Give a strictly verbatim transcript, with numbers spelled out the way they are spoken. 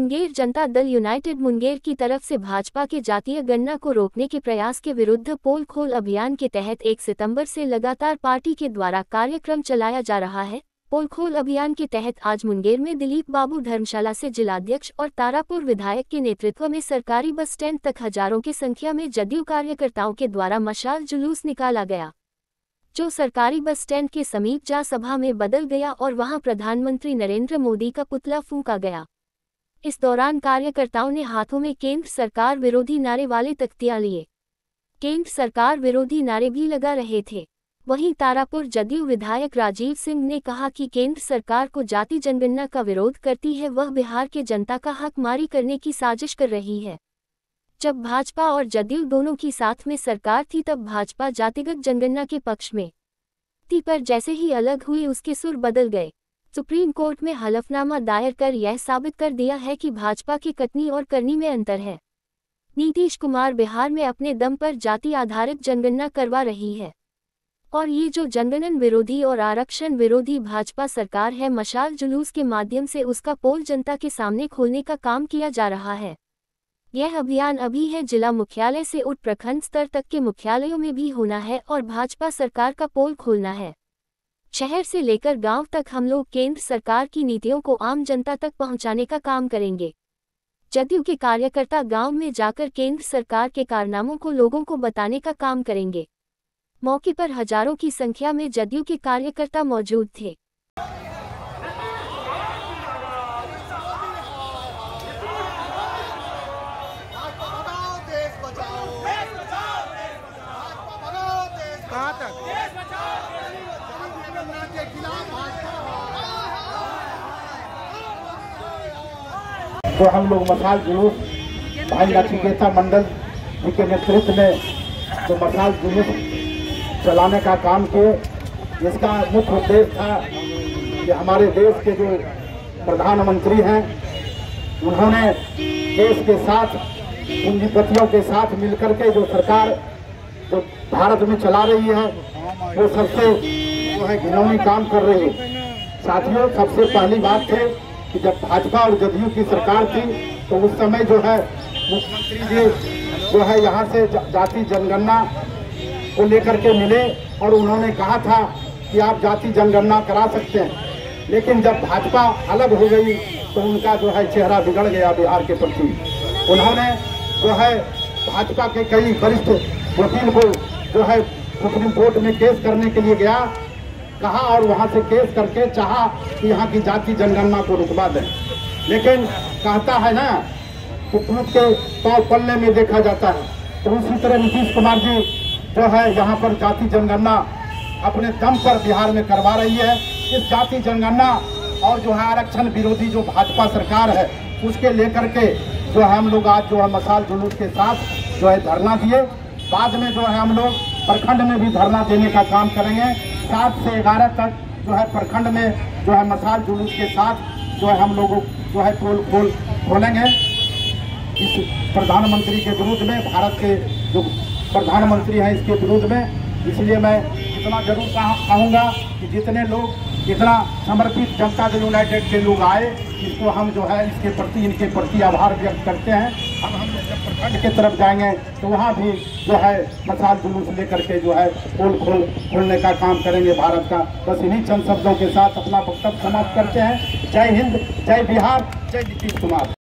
Munger Janata Dal United Munger की तरफ से भाजपा के जातीय गणना को रोकने के प्रयास के विरुद्ध पोल खोल अभियान के तहत एक सितंबर से लगातार पार्टी के द्वारा कार्यक्रम चलाया जा रहा है। पोल खोल अभियान के तहत आज मुंगेर में दिलीप बाबू धर्मशाला से जिलाध्यक्ष और तारापुर विधायक के नेतृत्व में सरकारी बस स्टैंड तक हजारों की संख्या में जदयू कार्यकर्ताओं के द्वारा मशाल जुलूस निकाला गया, जो सरकारी बस स्टैंड के समीप जा सभा में बदल गया और वहां प्रधानमंत्री नरेंद्र मोदी का पुतला फूंका गया। इस दौरान कार्यकर्ताओं ने हाथों में केंद्र सरकार विरोधी नारे वाले तख्तियां लिए, केंद्र सरकार विरोधी नारे भी लगा रहे थे। वहीं तारापुर जदयू विधायक राजीव सिंह ने कहा कि केंद्र सरकार को जाति जनगणना का विरोध करती है, वह बिहार के जनता का हक मारी करने की साजिश कर रही है। जब भाजपा और जदयू दोनों की साथ में सरकार थी तब भाजपा जातिगत जनगणना के पक्ष में थी, पर जैसे ही अलग हुई उसके सुर बदल गए। सुप्रीम कोर्ट में हलफनामा दायर कर यह साबित कर दिया है कि भाजपा के कथनी और करनी में अंतर है। नीतीश कुमार बिहार में अपने दम पर जाति आधारित जनगणना करवा रही है और ये जो जनगणना विरोधी और आरक्षण विरोधी भाजपा सरकार है, मशाल जुलूस के माध्यम से उसका पोल जनता के सामने खोलने का काम किया जा रहा है। यह अभियान अभी है जिला मुख्यालय से उठ प्रखंड स्तर तक के मुख्यालयों में भी होना है और भाजपा सरकार का पोल खोलना है। शहर से लेकर गांव तक हम लोग केंद्र सरकार की नीतियों को आम जनता तक पहुंचाने का काम करेंगे। जदयू के कार्यकर्ता गांव में जाकर केंद्र सरकार के कारनामों को लोगों को बताने का काम करेंगे। मौके पर हजारों की संख्या में जदयू के कार्यकर्ता मौजूद थे। कहाँ तक? तो हम लोग मशाल जुलूस भाई नचिकेता मंडल जी के नेतृत्व में जो मशाल जुलूस चलाने का काम किए, जिसका मुख्य उद्देश्य था कि हमारे देश के जो प्रधानमंत्री हैं उन्होंने देश के साथ पूंजीपतियों के साथ मिलकर के जो सरकार जो भारत में चला रही है वो सबसे जो है घिनौनी काम कर रही है। साथियों, सबसे पहली बात है कि जब भाजपा और जदयू की सरकार थी तो उस समय जो है मुख्यमंत्री जी जो है यहाँ से जाति जनगणना को लेकर के मिले और उन्होंने कहा था कि आप जाति जनगणना करा सकते हैं, लेकिन जब भाजपा अलग हो गई तो उनका जो है चेहरा बिगड़ गया बिहार के प्रति। उन्होंने जो है भाजपा के कई वरिष्ठ वकील को जो है सुप्रीम कोर्ट में केस करने के लिए गया, कहा और वहां से केस करके चाहा कि यहाँ की जाति जनगणना को रुकवा दें, लेकिन कहता है ना कि टूट के पाँव पल्ले में देखा जाता है। तो उसी तरह नीतीश कुमार जी जो है यहाँ पर जाति जनगणना अपने दम पर बिहार में करवा रही है। इस जाति जनगणना और जो है आरक्षण विरोधी जो भाजपा सरकार है उसके लेकर के जो है हम लोग आज जो है मशाल जुलूस के साथ जो है धरना दिए। बाद में जो है हम लोग प्रखंड में भी धरना देने का काम करेंगे। सात से ग्यारह तक जो है प्रखंड में जो है मशाल जुलूस के साथ जो है हम लोग जो है पोल खोल खोलेंगे इस प्रधानमंत्री के विरुद्ध में, भारत के जो प्रधानमंत्री हैं इसके विरुद्ध में। इसलिए मैं इतना जरूर कहूँगा कि जितने लोग इतना समर्पित जनता दल यूनाइटेड के लोग आए, इसको हम जो है इसके प्रति इनके प्रति आभार व्यक्त करते हैं। अब हम लोग जब प्रखंड के तरफ जाएंगे तो वहाँ भी जो है मशाल जुलूस लेकर के जो है पोल खोल खोलने का काम करेंगे भारत का। बस इन्हीं चंद शब्दों के साथ अपना वक्तव्य समाप्त करते हैं। जय हिंद, जय बिहार, जय नीतीश कुमार।